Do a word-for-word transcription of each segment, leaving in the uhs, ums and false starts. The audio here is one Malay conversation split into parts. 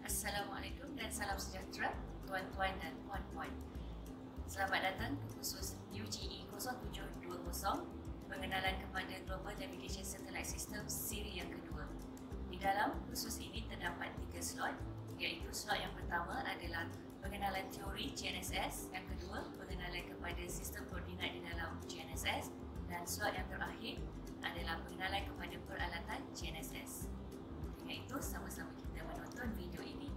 Assalamualaikum dan salam sejahtera tuan-tuan dan puan-puan. Selamat datang ke kursus U G E kosong tujuh dua kosong Pengenalan kepada Global Navigation Satellite System siri yang kedua. Di dalam kursus ini terdapat tiga slot, iaitu slot yang pertama adalah pengenalan teori G N S S, yang kedua pengenalan kepada sistem koordinat di dalam G N S S, dan slot yang terakhir adalah pengenalan kepada peralatan G N S S. Dengan itu, sama-sama kita menonton video ini.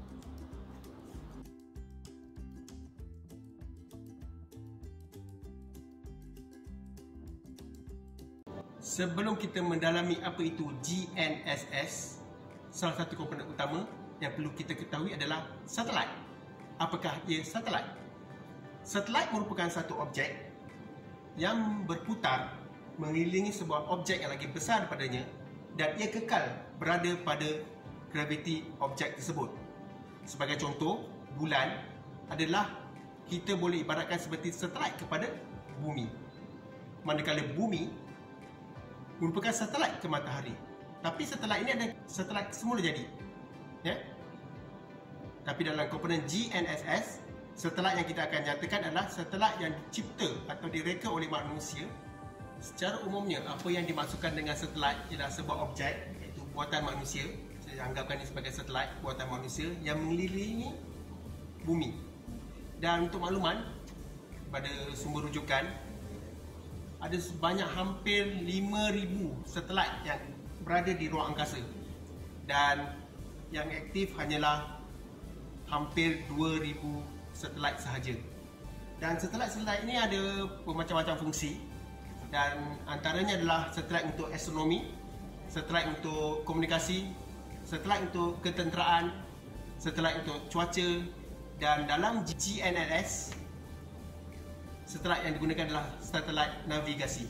Sebelum kita mendalami apa itu G N S S, salah satu komponen utama yang perlu kita ketahui adalah satelit. Apakah ia satelit? Satelit merupakan satu objek yang berputar mengelilingi sebuah objek yang lagi besar daripadanya, dan ia kekal berada pada graviti objek tersebut. Sebagai contoh, bulan adalah kita boleh ibaratkan seperti satelit kepada bumi. Manakala bumi merupakan satelit ke matahari. Tapi satelit ini ada satelit semula jadi. Ya? Tapi dalam komponen G N S S, satelit yang kita akan nyatakan adalah satelit yang dicipta atau direka oleh manusia. Secara umumnya, apa yang dimaksudkan dengan satelit ialah sebuah objek, iaitu buatan manusia. Saya anggapkan ini sebagai satelit buatan manusia yang mengelilingi bumi. Dan untuk makluman, pada sumber rujukan, ada sebanyak hampir lima ribu satelit yang berada di ruang angkasa. Dan yang aktif hanyalah hampir dua ribu satelit sahaja. Dan satelit-satelit ini ada bermacam-macam fungsi. Dan antaranya adalah satelit untuk astronomi, satelit untuk komunikasi, satelit untuk ketenteraan, satelit untuk cuaca, dan dalam G N S S, satelit yang digunakan adalah satelit navigasi.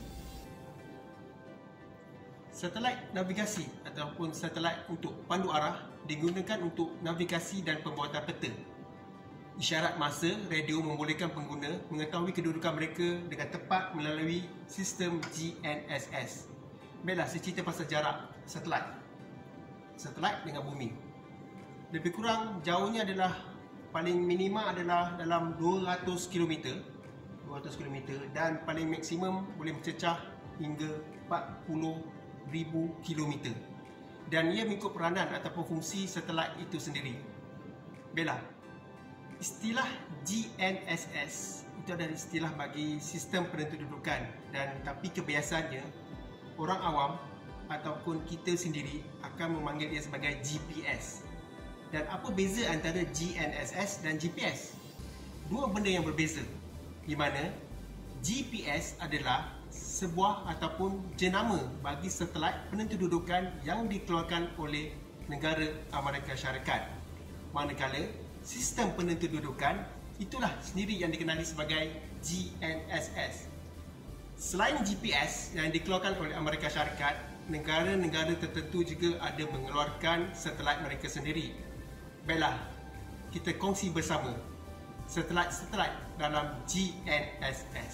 Satelit navigasi ataupun satelit untuk pandu arah digunakan untuk navigasi dan pembuatan peta. Isyarat masa radio membolehkan pengguna mengetahui kedudukan mereka dengan tepat melalui sistem G N S S. Baiklah, saya cerita pasal jarak satelit. Satelit dengan bumi. Lebih kurang jauhnya adalah paling minima adalah dalam dua ratus kilometer. dua ratus kilometer dan paling maksimum boleh mencecah hingga empat puluh ribu kilometer. Dan ia mengikut peranan ataupun fungsi satelit itu sendiri. Baiklah, istilah G N S S itu adalah istilah bagi sistem penentu kedudukan, dan tapi kebiasaannya orang awam ataupun kita sendiri akan memanggil ia sebagai G P S. Dan apa beza antara G N S S dan G P S? Dua benda yang berbeza, di mana G P S adalah sebuah ataupun jenama bagi satelit penentu kedudukan yang dikeluarkan oleh negara Amerika Syarikat. Manakala sistem penentu kedudukan itulah sendiri yang dikenali sebagai G N S S. Selain G P S yang dikeluarkan oleh Amerika Syarikat, negara-negara tertentu juga ada mengeluarkan satelit mereka sendiri. Baiklah, kita kongsi bersama satelit-satelit dalam G N S S.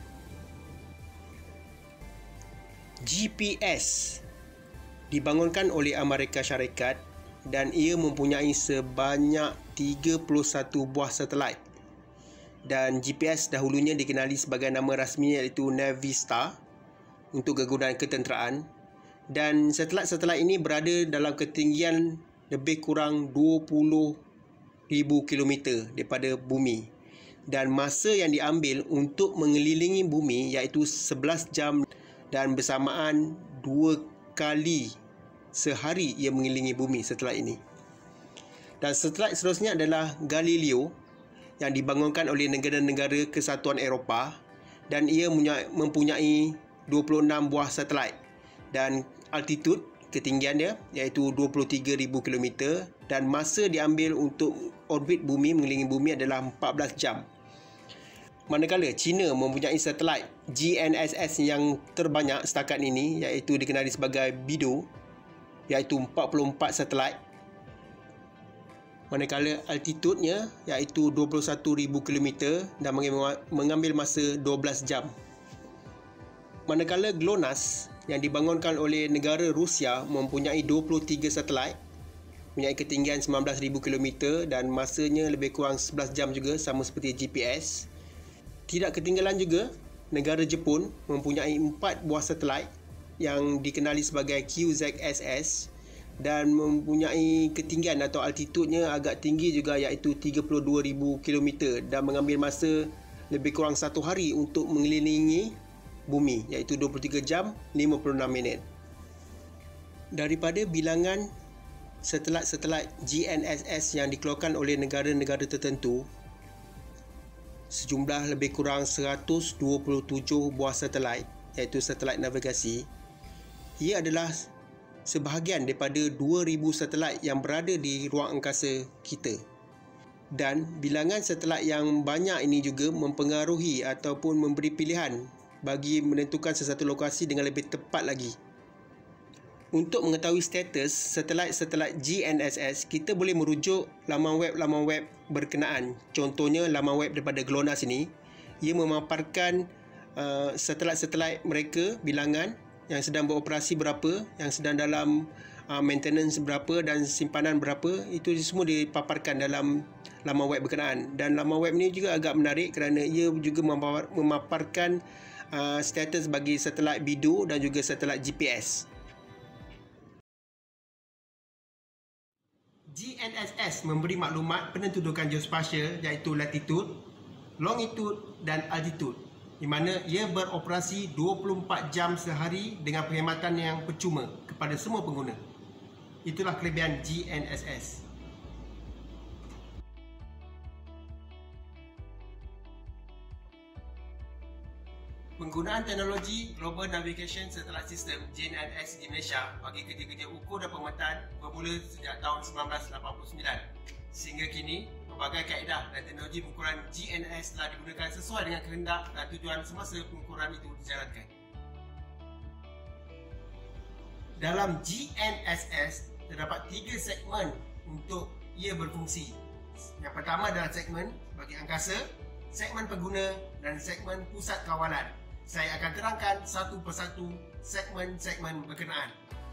G P S dibangunkan oleh Amerika Syarikat dan ia mempunyai sebanyak tiga puluh satu buah satelit. Dan G P S dahulunya dikenali sebagai nama rasmi iaitu Navistar untuk kegunaan ketenteraan. Dan satelit-satelit ini berada dalam ketinggian lebih kurang dua puluh ribu kilometer daripada bumi. Dan masa yang diambil untuk mengelilingi bumi iaitu sebelas jam, dan bersamaan dua kali sehari ia mengelilingi bumi satelit ini. Dan satelit seterusnya adalah Galileo yang dibangunkan oleh negara-negara Kesatuan Eropah, dan ia mempunyai dua puluh enam buah satelit, dan altitude ketinggian dia iaitu dua puluh tiga ribu kilometer, dan masa diambil untuk orbit bumi mengelilingi bumi adalah empat belas jam. Manakala China mempunyai satelit G N S S yang terbanyak setakat ini iaitu dikenali sebagai Beidou, iaitu empat puluh empat satelit. Manakala altitudenya iaitu dua puluh satu ribu kilometer dan mengambil masa dua belas jam. Manakala GLONASS yang dibangunkan oleh negara Rusia mempunyai dua puluh tiga satelit mempunyai ketinggian sembilan belas ribu kilometer dan masanya lebih kurang sebelas jam juga, sama seperti G P S. Tidak ketinggalan juga, negara Jepun mempunyai empat buah satelit yang dikenali sebagai Q Z S S dan mempunyai ketinggian atau altitudenya agak tinggi juga, iaitu tiga puluh dua ribu kilometer, dan mengambil masa lebih kurang satu hari untuk mengelilingi bumi, iaitu dua puluh tiga jam lima puluh enam minit. Daripada bilangan satelit-satelit G N S S yang dikeluarkan oleh negara-negara tertentu, sejumlah lebih kurang seratus dua puluh tujuh buah satelit, iaitu satelit navigasi. Ia adalah sebahagian daripada dua ribu satelit yang berada di ruang angkasa kita. Dan bilangan satelit yang banyak ini juga mempengaruhi ataupun memberi pilihan bagi menentukan sesuatu lokasi dengan lebih tepat lagi. Untuk mengetahui status satelit-satelit G N S S, kita boleh merujuk laman web-laman web berkenaan. Contohnya laman web daripada GLONASS ini, ia memaparkan uh, satelit-satelit mereka, bilangan yang sedang beroperasi berapa, yang sedang dalam uh, maintenance berapa dan simpanan berapa. Itu semua dipaparkan dalam laman web berkenaan. Dan laman web ni juga agak menarik kerana ia juga memaparkan uh, status bagi satelit bidu dan juga satelit G P S. G N S S memberi maklumat penentudukan geospasial, iaitu latitude, longitude dan altitude, di mana ia beroperasi dua puluh empat jam sehari dengan perkhidmatan yang percuma kepada semua pengguna. Itulah kelebihan G N S S. Penggunaan teknologi Global Navigation Satellite System G N S S di Malaysia bagi kerja-kerja ukur dan pemetaan bermula sejak tahun seribu sembilan ratus lapan puluh sembilan. Sehingga kini, berbagai kaedah dan teknologi pengukuran G N S S telah digunakan sesuai dengan kehendak dan tujuan semasa pengukuran itu dijalankan. Dalam G N S S, terdapat tiga segmen untuk ia berfungsi. Yang pertama adalah segmen bagi angkasa, segmen pengguna dan segmen pusat kawalan. Saya akan terangkan satu persatu segmen-segmen berkenaan.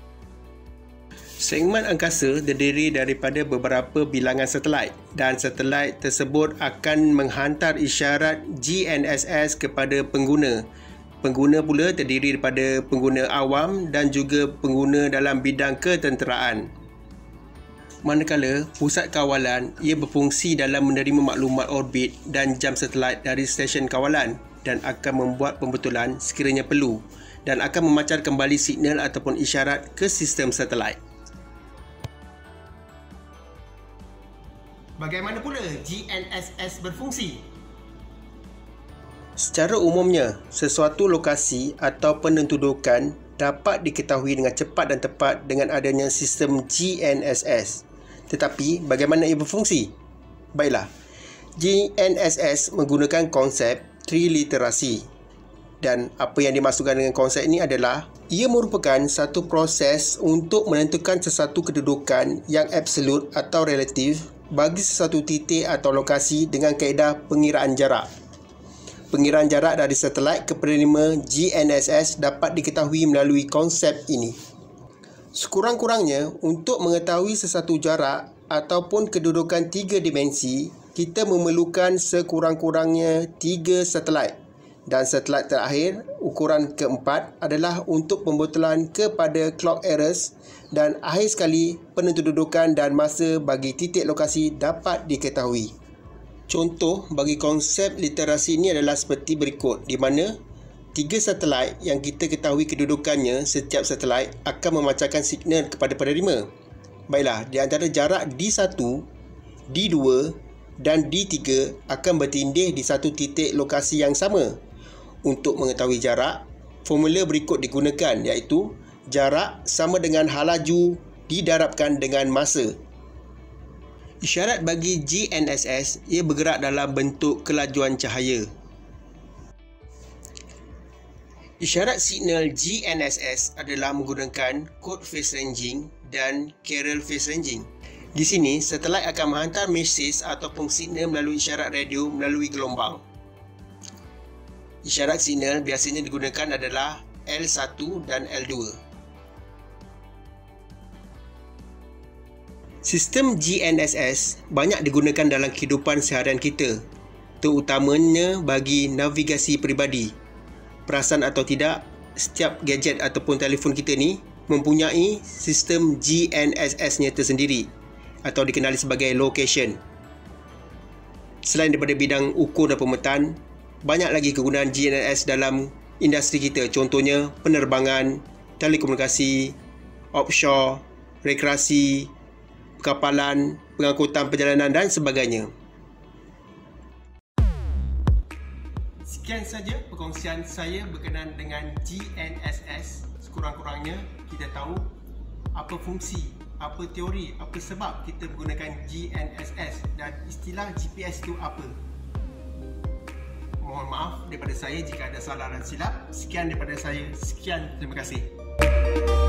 Segmen angkasa terdiri daripada beberapa bilangan satelit, dan satelit tersebut akan menghantar isyarat G N S S kepada pengguna. Pengguna pula terdiri daripada pengguna awam dan juga pengguna dalam bidang ketenteraan. Manakala pusat kawalan, ia berfungsi dalam menerima maklumat orbit dan jam satelit dari stesen kawalan dan akan membuat pembetulan sekiranya perlu dan akan memancar kembali signal ataupun isyarat ke sistem satelit. Bagaimana pula G N S S berfungsi? Secara umumnya, sesuatu lokasi atau penentudukan dapat diketahui dengan cepat dan tepat dengan adanya sistem G N S S. Tetapi, bagaimana ia berfungsi? Baiklah, G N S S menggunakan konsep triliterasi. Dan apa yang dimaksudkan dengan konsep ini adalah, ia merupakan satu proses untuk menentukan sesuatu kedudukan yang absolut atau relatif bagi sesuatu titik atau lokasi dengan kaedah pengiraan jarak. Pengiraan jarak dari satelit ke penerima G N S S dapat diketahui melalui konsep ini. Sekurang-kurangnya, untuk mengetahui sesuatu jarak ataupun kedudukan tiga dimensi, kita memerlukan sekurang-kurangnya tiga satelit. Dan satelit terakhir, ukuran keempat, adalah untuk pembetulan kepada clock errors, dan akhir sekali, penentudukan dan masa bagi titik lokasi dapat diketahui. Contoh bagi konsep literasi ini adalah seperti berikut, di mana tiga satelit yang kita ketahui kedudukannya, setiap satelit akan memancarkan signal kepada penerima. Baiklah, di antara jarak D satu, D dua dan D tiga akan bertindih di satu titik lokasi yang sama. Untuk mengetahui jarak, formula berikut digunakan, iaitu jarak sama dengan hal laju didarabkan dengan masa. Isyarat bagi G N S S, ia bergerak dalam bentuk kelajuan cahaya. Isyarat signal G N S S adalah menggunakan code phase ranging dan carrier phase ranging. Di sini, satelit akan menghantar mesej ataupun signal melalui isyarat radio melalui gelombang. Isyarat signal biasanya digunakan adalah L satu dan L dua. Sistem G N S S banyak digunakan dalam kehidupan seharian kita, terutamanya bagi navigasi peribadi. Perasan atau tidak, setiap gadget ataupun telefon kita ni mempunyai sistem G N S S-nya tersendiri atau dikenali sebagai location. Selain daripada bidang ukur dan pemetaan, banyak lagi kegunaan G N S S dalam industri kita, contohnya penerbangan, telekomunikasi, offshore, rekreasi, kapal, pengangkutan perjalanan dan sebagainya. Sekian saja perkongsian saya berkenaan dengan G N S S. Sekurang-kurangnya kita tahu apa fungsi, apa teori, apa sebab kita menggunakan G N S S dan istilah G P S itu apa. Mohon maaf daripada saya jika ada salah dan silap. Sekian daripada saya. Sekian, terima kasih.